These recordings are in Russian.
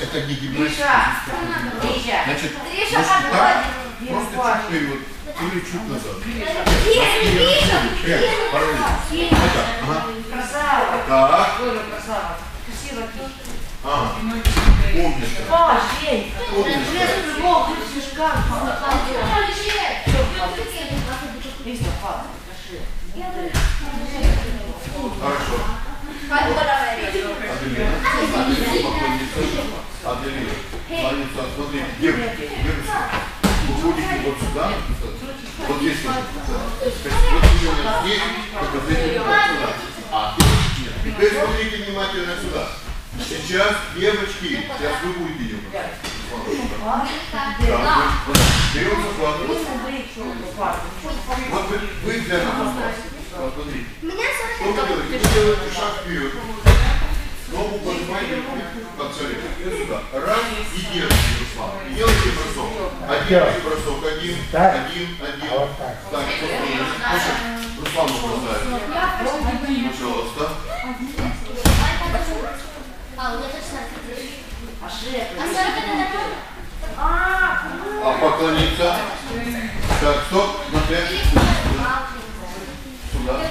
это не гимнастика. Значит, так, просто чуть вперед или чуть назад. 5, параллельно. Вот так, ага. Красава. Так. Тоже красава. Красиво. Ага. Умница. О, Жень. Умница. Хорошо. Аделина, Лариса, смотрите, девушки, уходите вот сюда, вот здесь вот здесь, посмотрите сюда. А, нет. Теперь смотрите внимательно сюда. Сейчас, девочки, сейчас вы будете ее. Берем захват. Вот вы взяли захват. Смотрите. Что вы делаете? Вы делаете шаг вперед. Ногу поднимаете под колено. И сюда. Раз и держите, Руслан. И делайте бросок. Один бросок. Один. Так, Руслан бросает. Пожалуйста. А поклониться. Так, стоп. Смотрите. Сюда.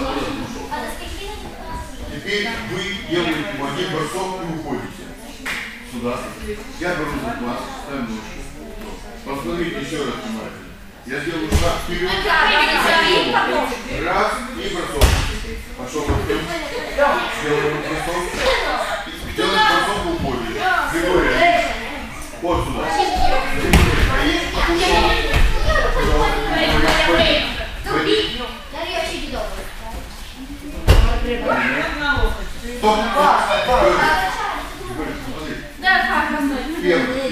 Теперь вы делаете один бросок и уходите. Сюда. Я беру за вас, ставим ножку. Посмотрите еще раз внимательно. Я сделаю шаг вперед. Раз и бросок. Пошел вперед. Сделаем бросок. Делаем бросок и уходим. Григорий. Вот сюда. Стоп! Первый.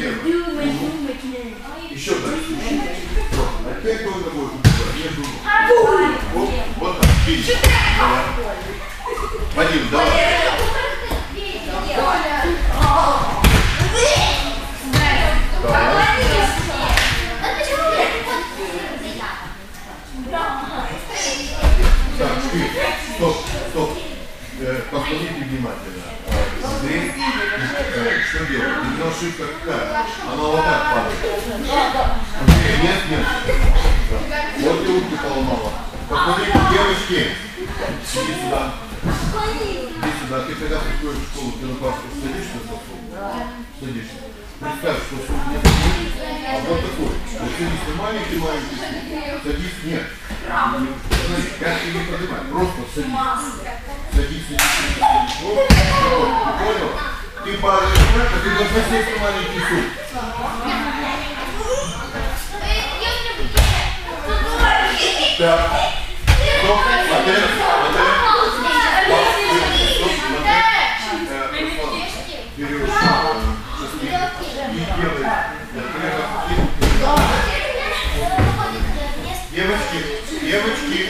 Еще дальше. Опять он будет. Вот так. Вадим, давай. Так, стоп. Посмотрите внимательно. Здесь что делать? Ошибка какая? Она вот так падает. Нет. Вот и руки поломала. Посмотрите, девочки. Иди сюда. Ты когда приходишь в школу, ты на парку садишься за стол? Садишься. Представь, что суд не такой, а вот такой. Вот садись маленький суд. Садись, нет. Пятки не поднимай, просто садись. Понял? Ты падаешь, а ты должна сесть на маленький суд. Так. Стоп, модель. Берешь и делаешь. Девочки.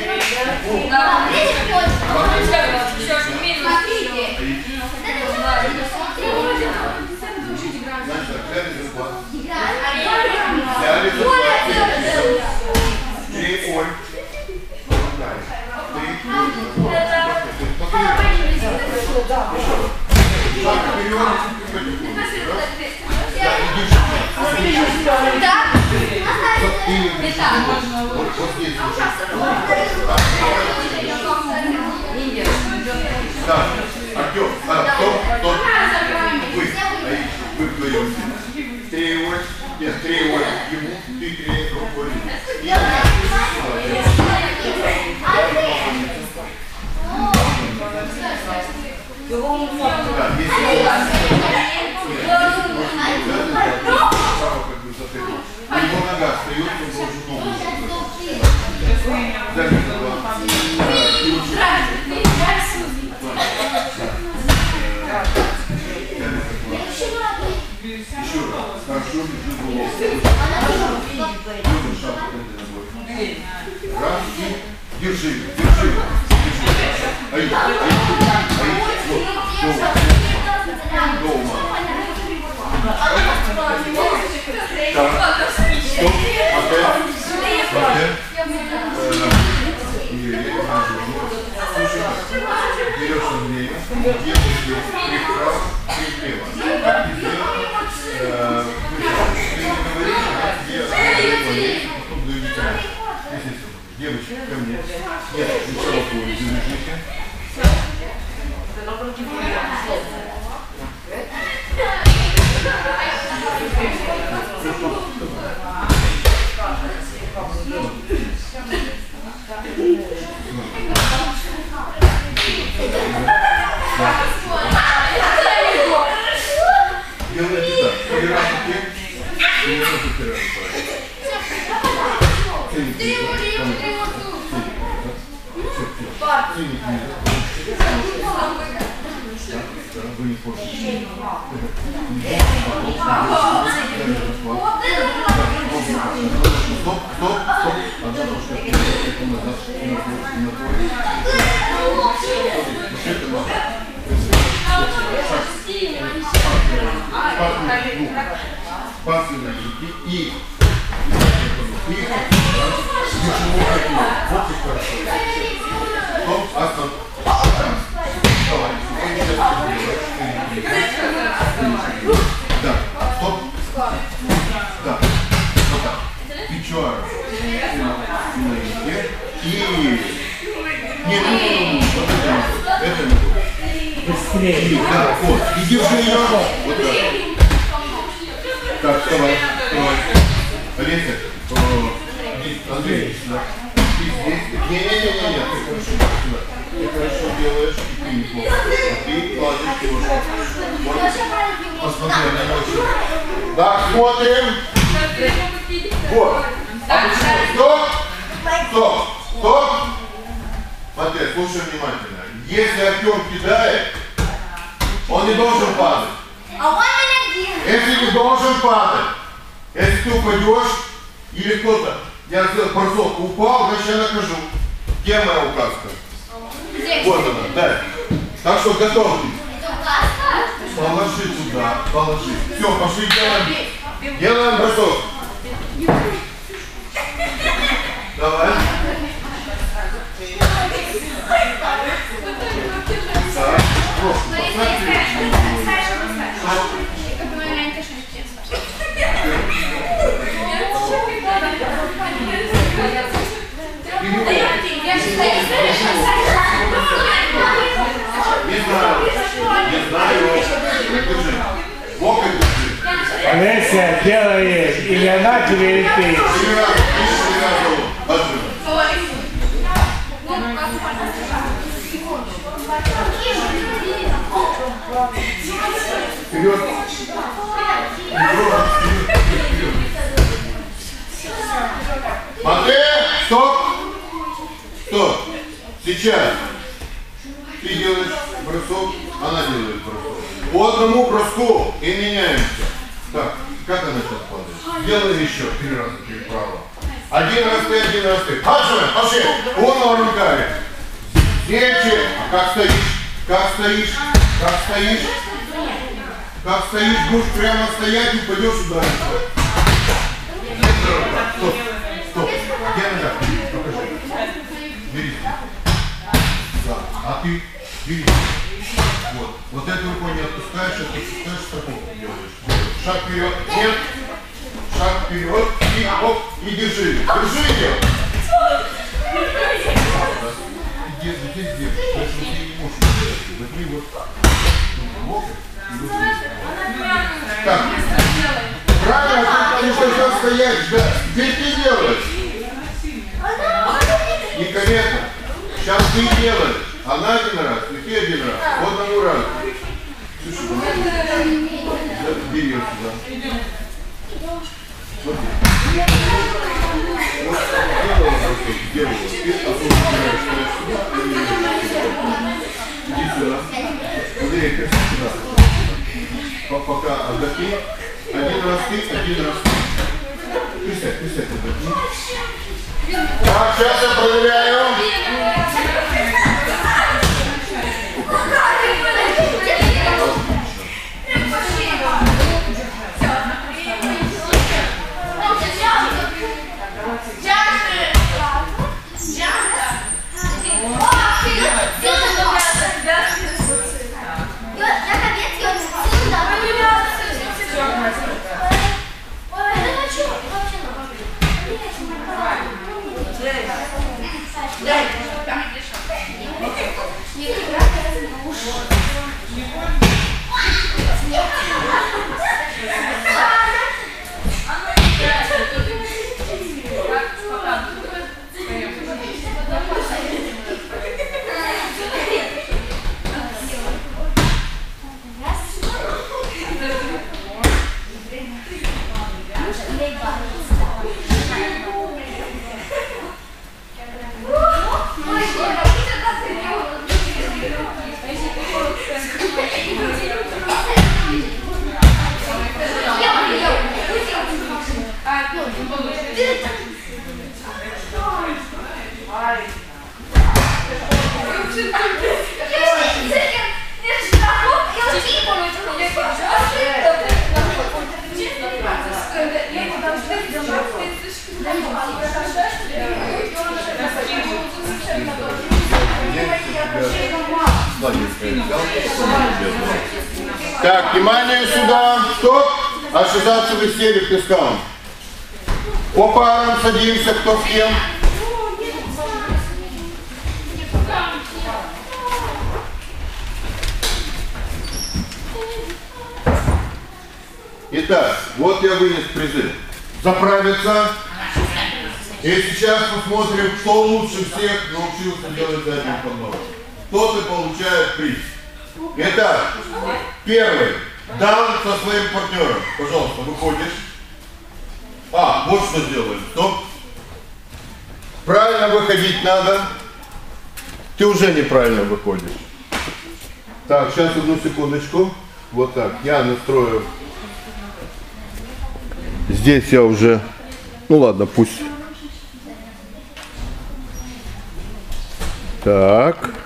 Так, Артем, стоп. Вы вдвоем. Треугольник. Нет, треугольник ему, ты треугольник. Его нога встает, он должен ногу. Еще раз. Хорошо, держи голову. Раз и держи. Ай. Дома. Так. Стоп. Опять. Берешь Андрея, держишь вправо и влево. Нет, ничего не держите. Делайте так. Первый раз руки. И не только первый раз. Вы не сможете. Стоп, стоп, стоп. Спасибо. И стоп, останови. Давай. Да, стоп. Да. Вот так. Плечо. И... Нет, вот это не будет. Быстрее. Да, вот. И держи ее. Вот так. Так, вставай. Вставай. Олеся. Андрей, сюда. Ты здесь. Не-не-не-не. Ты хорошо делаешь, и ты неплохо. А ты кладешь девушку. Посмотри, она не очень. Так, смотрим. Вот. А почему? Стоп! Стоп! Стоп! Смотри, слушай внимательно. Если Артем кидает, он не должен падать. Если не должен падать, если ты упадешь, или кто-то, я сделал бросок, упал, значит я накажу. Где моя указка? Вот она, да. Так что готовьтесь. Положи туда, положи. Все, пошли делаем. Делаем бросок. Давай. Так, просто посмотри. Не знаю. Держи. Локоть держи. Олеся делает или она тебе, или ты. Вперед. Смотри, стоп. Стоп. Сейчас ты делаешь бросок, она делает бросок. По одному броску и меняемся. Так, как она сейчас падает? Делай еще 3 раза переправа. 1 раз ты, 1 раз ты. Пошли. Он руками. Плечи. Как стоишь? Как стоишь? Как стоишь? Как стоишь, будешь прямо стоять и пойдешь ударить. Стоп. Стоп. Где нога? Покажи. Бери. Да. А ты бери. Вот. Вот эту рукой не отпускаешь, страховку делаешь. Шаг вперед. Нет. Шаг вперед. И оп. И держи. Держи ее. Здесь. Больше ты не можешь делать. Возьми вот. Локоть. Так. Правильно, ты должна стоять, ждать. Где ты делаешь? Некорректно. Сейчас ты делаешь. Она 1 раз, и ты 1 раз. По одному разу. Бери ее сюда. Смотри. Вот делала. Ты опускаешь сюда. Иди сюда. Андрей, как сюда. Пока отдохни. 1 раз ты, 1 раз ты. Присядь, отдохни. Так, сейчас я проверяю. Так, внимание сюда. Стоп. Ошибаться в истерике к пескам. По парам садимся, кто с кем. Итак, вот я вынес призы. Заправиться. И сейчас посмотрим, кто лучше всех научился делать заднюю подножку. Тот и получает приз. Итак, первый. Дан со своим партнером. Пожалуйста, выходишь. Вот что сделаем. Стоп. Правильно выходить надо. Ты уже неправильно выходишь. Так, сейчас одну секундочку. Вот так. Я настрою. Здесь я уже... Ну ладно, пусть. Так.